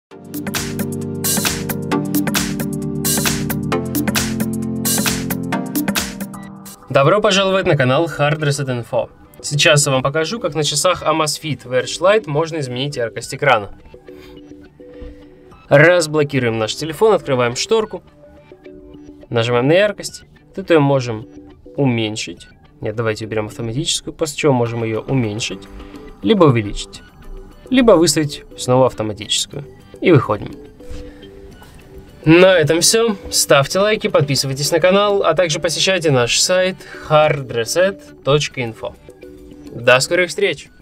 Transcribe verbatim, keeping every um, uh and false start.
Добро пожаловать на канал Hard Reset Info. Сейчас я вам покажу, как на часах Amazfit Verge Lite можно изменить яркость экрана. Разблокируем наш телефон, открываем шторку, нажимаем на яркость. Тут ее можем уменьшить. Нет, давайте уберем автоматическую, после чего можем ее уменьшить, либо увеличить, либо выставить снова автоматическую. И выходим. На этом все. Ставьте лайки, подписывайтесь на канал, а также посещайте наш сайт hard reset точка info. До скорых встреч!